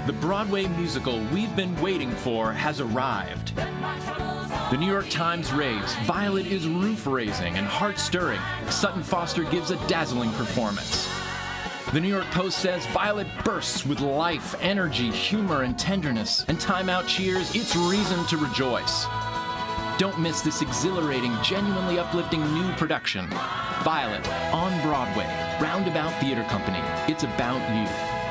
The Broadway musical we've been waiting for has arrived. The New York Times raves, Violet is roof-raising and heart-stirring. Sutton Foster gives a dazzling performance. The New York Post says Violet bursts with life, energy, humor, and tenderness. And Time Out cheers, it's reason to rejoice. Don't miss this exhilarating, genuinely uplifting new production. Violet, on Broadway, Roundabout Theater Company. It's about you.